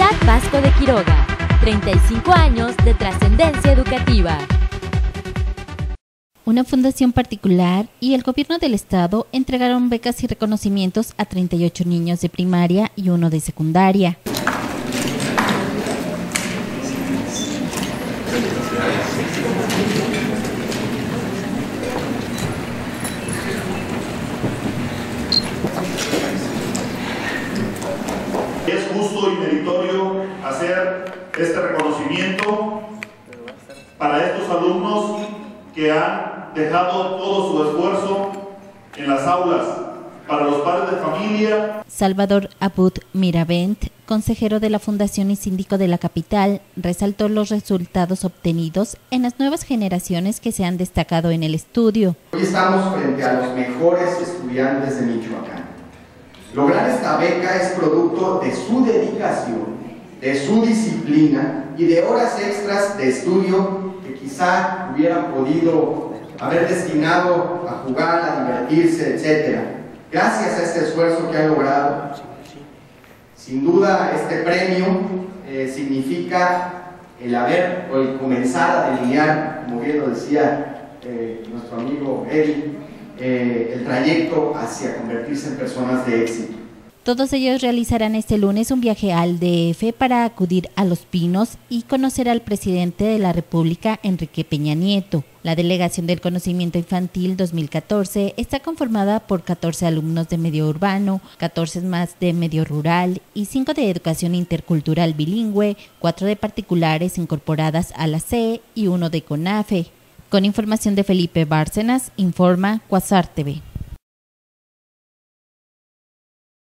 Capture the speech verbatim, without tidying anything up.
Universidad Vasco de Quiroga, treinta y cinco años de trascendencia educativa. Una fundación particular y el gobierno del estado entregaron becas y reconocimientos a treinta y ocho niños de primaria y uno de secundaria. Es justo y meritorio hacer este reconocimiento para estos alumnos que han dejado todo su esfuerzo en las aulas, para los padres de familia. Salvador Abud Miravent, consejero de la Fundación y síndico de la capital, resaltó los resultados obtenidos en las nuevas generaciones que se han destacado en el estudio. Hoy estamos frente a los mejores estudiantes de Michoacán. Lograr esta beca es producto de su dedicación, de su disciplina y de horas extras de estudio que quizá hubieran podido haber destinado a jugar, a divertirse, etcétera. Gracias a este esfuerzo que han logrado, sin duda este premio eh, significa el haber o el comenzar a delinear, como bien lo decía eh, nuestro amigo Eddie, Eh, el trayecto hacia convertirse en personas de éxito. Todos ellos realizarán este lunes un viaje al D F para acudir a Los Pinos y conocer al presidente de la República, Enrique Peña Nieto. La Delegación del Conocimiento Infantil dos mil catorce está conformada por catorce alumnos de medio urbano, catorce más de medio rural y cinco de educación intercultural bilingüe, cuatro de particulares incorporadas a la C E y uno de CONAFE. Con información de Felipe Bárcenas, informa Cuasar T V.